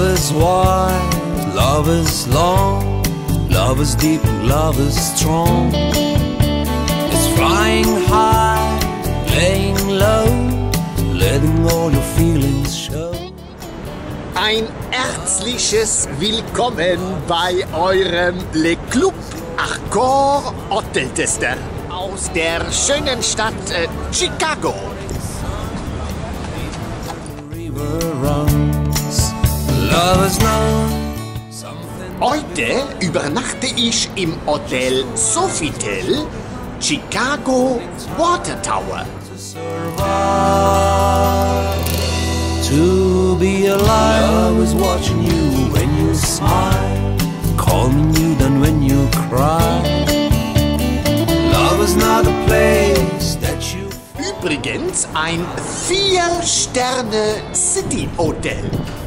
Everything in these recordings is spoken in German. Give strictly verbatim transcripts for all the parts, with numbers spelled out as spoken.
Love is wide, love is long, love is deep, love is strong. It's flying high, laying low, letting all your feelings show. Ein herzliches Willkommen bei eurem Le Club Arcor Hoteltester aus der schönen Stadt äh, Chicago. Heute übernachte ich im Hotel Sofitel Chicago Water Tower. To be alive, love is watching you when you smile, calming you then when you cry. Love is not a place that you. Übrigens ein Vier-Sterne-City-Hotel.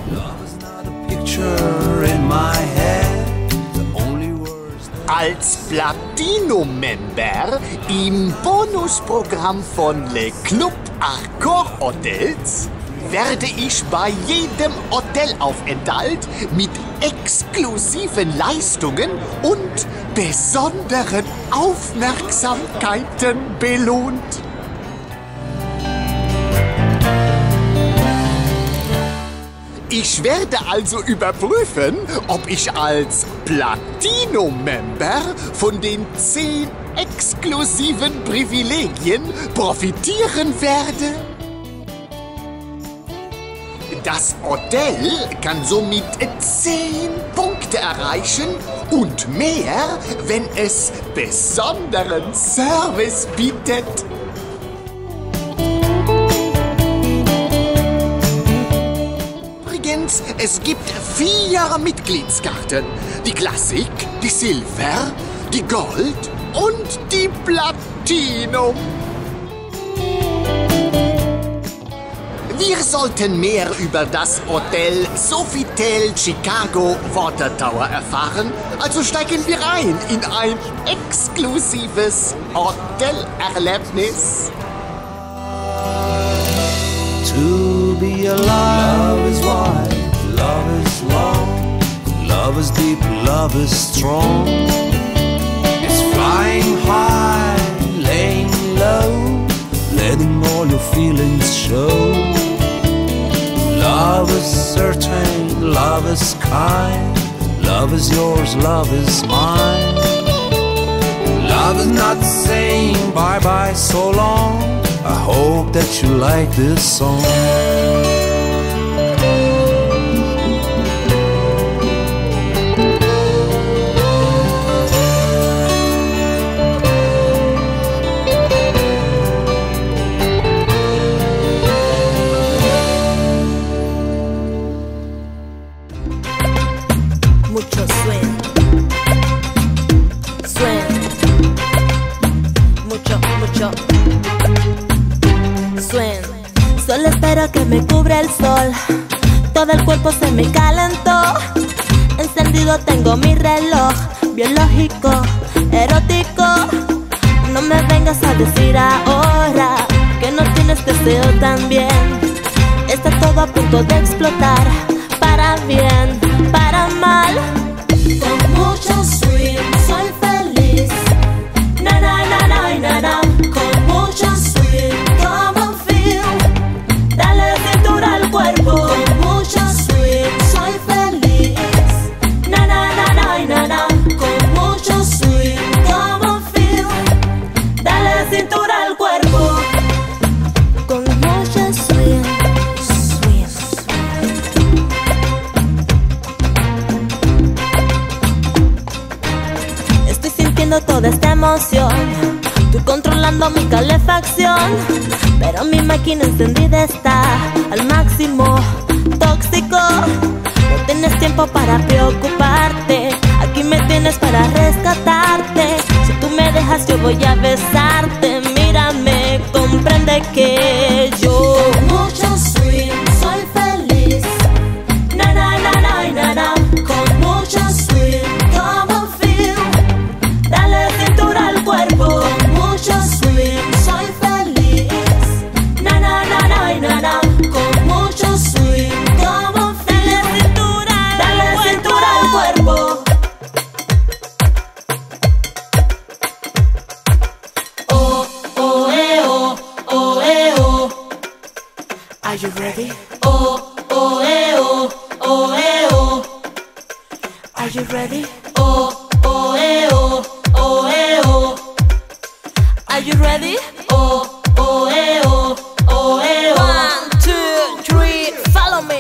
In my head, the only words that Als Platinum-Member im Bonusprogramm von Le Club Arcor Hotels werde ich bei jedem Hotelaufenthalt mit exklusiven Leistungen und besonderen Aufmerksamkeiten belohnt. Ich werde also überprüfen, ob ich als Platinum-Member von den zehn exklusiven Privilegien profitieren werde. Das Hotel kann somit zehn Punkte erreichen und mehr, wenn es besonderen Service bietet. Es gibt vier Mitgliedskarten. Die Klassik, die Silver, die Gold und die Platinum. Wir sollten mehr über das Hotel Sofitel Chicago Water Tower erfahren, also steigen wir ein in ein exklusives Hotelerlebnis. to be alive. Love is wide, love is long, love is deep, love is strong. It's flying high, laying low, letting all your feelings show. Love is certain, love is kind, love is yours, love is mine. Love is not saying bye-bye so long. I hope that you like this song. Mucho swing, swing, mucho, mucho swing. Solo espero que me cubra el sol, todo el cuerpo se me calentó. Encendido tengo mi reloj, biológico, erótico. No me vengas a decir ahora que no tienes deseo también. Está todo a punto de explotar, para bien, para mal. Con mucho swing soy feliz. Na na na na na na. Con mucho swing, come on feel. Dale cintura al cuerpo. Con mucho swing soy feliz. Na na na na na na. Con mucho swing, come on feel. Dale cintura al cuerpo. Con mucho swing. Toda esta emoción, tú controlando mi calefacción, pero mi máquina encendida está al máximo, tóxico. No tienes tiempo para preocuparte, aquí me tienes para rescatarte. Si tú me dejas yo voy a besarte, mírame, comprende que yo con mucho swing soy feliz. Na na na na na na. Con mucho swing, come on feel. Dale cintura al cuerpo. Con mucho swing soy feliz. Na na na na na na. Con mucho swing, come on feel. Dale cintura you ready? Oh, oh, eh, oh, oh, eh, oh. Are you ready? Oh, oh, eh, oh, oh, eh, oh. Are you ready? Oh, oh, eh, oh, oh, eh, oh. One, two, three, follow me.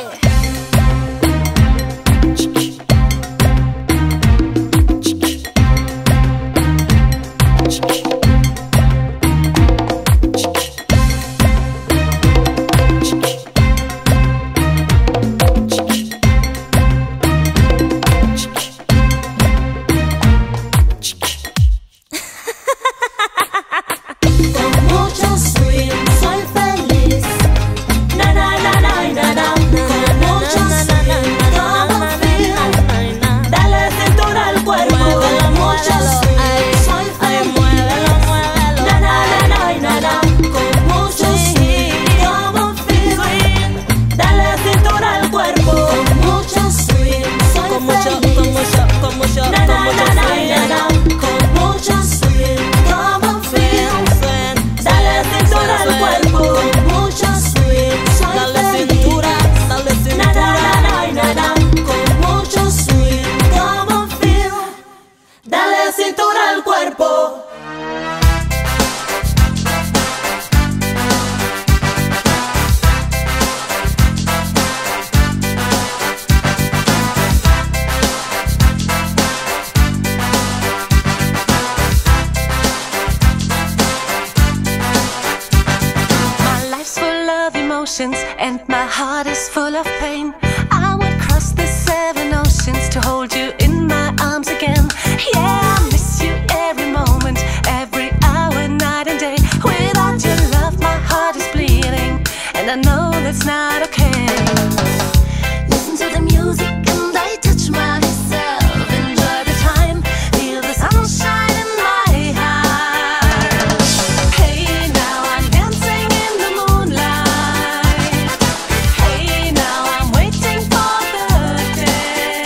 And my heart is full of pain. I would cross the seven oceans to hold you in my arms again. Yeah, I miss you every moment, every hour, night and day. Without your love, my heart is bleeding, and I know that's not okay. Listen to the music and I touch myself. Enjoy the time, feel the sunshine in my heart. Hey, now I'm dancing in the moonlight. Hey, now I'm waiting for the day.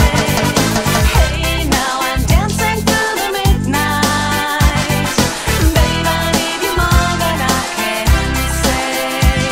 Hey, now I'm dancing through the midnight. Babe, I need you more than I can say.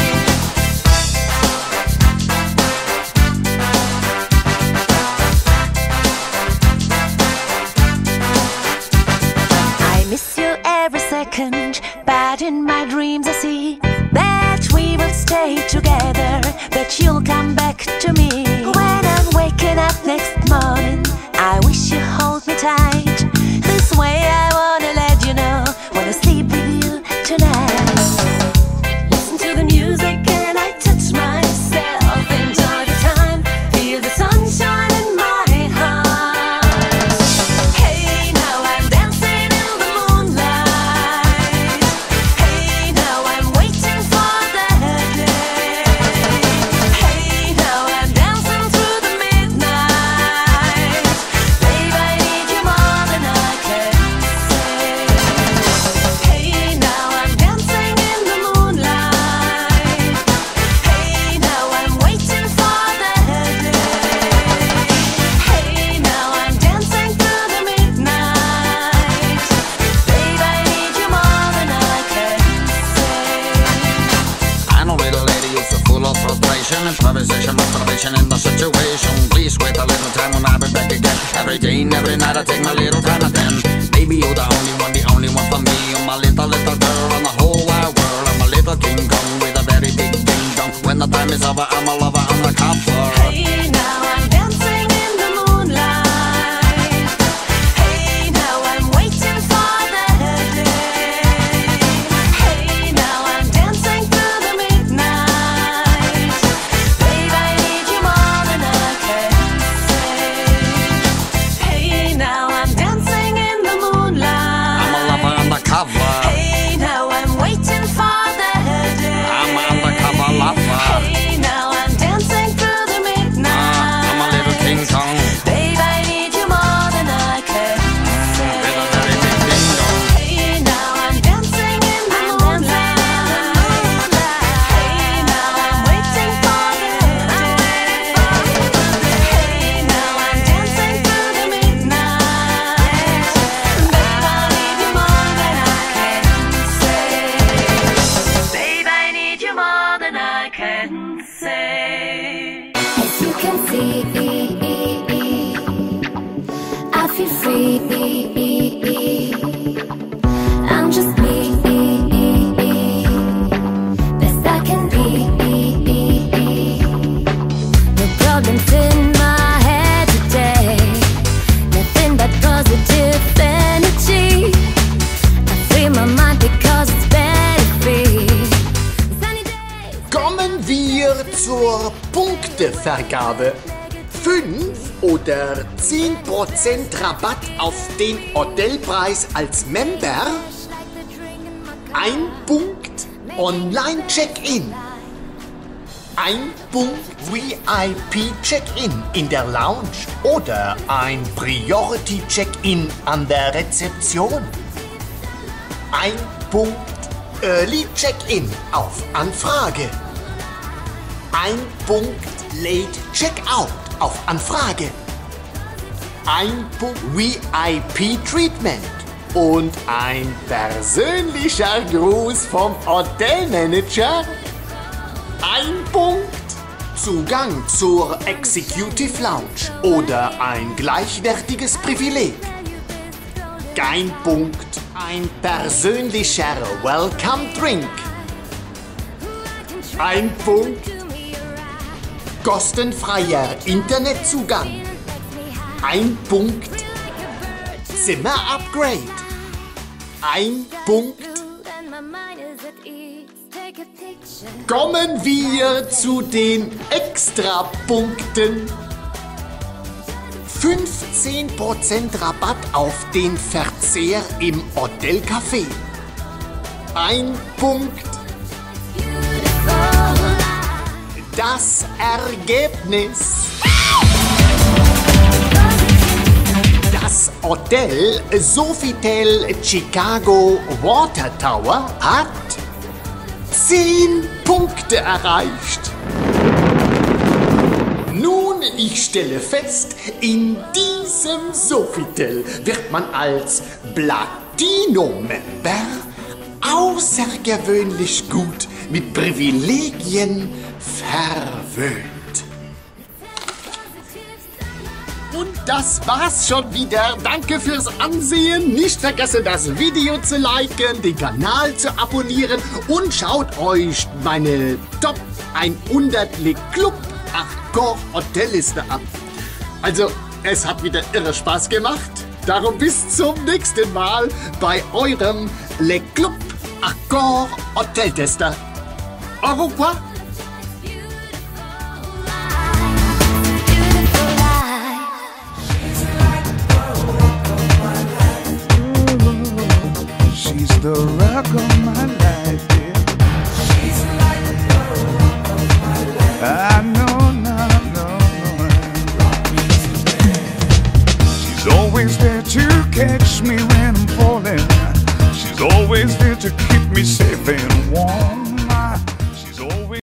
I miss you every second, but in my dreams I see that we will stay together, that you'll come back to me. When I'm waking up next morning, I wish you hold me tight. This way I wanna let you know, wanna sleep with you tonight. Listen to the music and I touch myself. Enjoy the time, feel the sunshine in my heart. Hey, now I'm dancing in the moonlight. Hey, now I'm waiting for that day. Hey, now I'm dancing through the midnight. Babe, I need you more than I can say. Hey, now I'm dancing in the moonlight. Hey, now I'm waiting for that day. Hey, now I'm dancing through the midnight. Babe, I need you more than I can say. I know, little lady, you're so full of frustration, improvisation, masturbation in the situation. Please wait a little time when I'll be back again. Every day and every night I take my little time and then. Baby, you're the only one, the only one for me. You're my little, little girl on the whole wide world. I'm a little King Kong with a very big ding dong. When the time is over, I'm a lover undercover. Hey, now I'm dancing in the moonlight. Hey, now I'm waiting for that day. Hey, now I'm dancing through the midnight. Babe, I need you more than I can say. Hey, now I'm dancing in the moonlight. I'm a lover undercover. Hey, now I'm waiting for that day. I'm an undercover lover. Hey, now I'm dancing through the midnight. I'm a say. As you can see, I feel free. I'm just me, best I can be. No problems in my head today, nothing but positive energy. I free my mind because it's better free. Sunny days. Kommen wir zur Punktevergabe. fünf oder zehn Prozent Rabatt auf den Hotelpreis als Member. Ein Punkt Online-Check-In. Ein Punkt V I P-Check-In in der Lounge oder ein Priority-Check-In an der Rezeption. Ein Punkt Early Check-In auf Anfrage. Ein Punkt Late Check-Out auf Anfrage. Ein Punkt V I P-Treatment und ein persönlicher Gruß vom Hotelmanager. Ein Punkt Zugang zur Executive Lounge oder ein gleichwertiges Privileg. Kein Punkt ein persönlicher Welcome Drink. Ein Punkt kostenfreier Internetzugang. Ein Punkt Zimmer-Upgrade. Ein Punkt. Kommen wir zu den Extrapunkten. fünfzehn Prozent Rabatt auf den Verzehr im Hotelcafé. Ein Punkt. Das Ergebnis. Das Hotel Sofitel Chicago Water Tower hat zehn Punkte erreicht. Nun, ich stelle fest, in diesem Sofitel wird man als Platino-Member außergewöhnlich gut mit Privilegien verwöhnt. Und das war's schon wieder. Danke fürs Ansehen. Nicht vergessen, das Video zu liken, den Kanal zu abonnieren und schaut euch meine Top hundert Le Club Accor Hotelliste ab. Also, es hat wieder irre Spaß gemacht. Darum bis zum nächsten Mal bei eurem Le Club Accor Hoteltester. Au revoir. She's the rock of my life, yeah. She's like the rock of my life. I know, no, no, no. She's always there to catch me when I'm falling. She's always there to keep me safe and warm.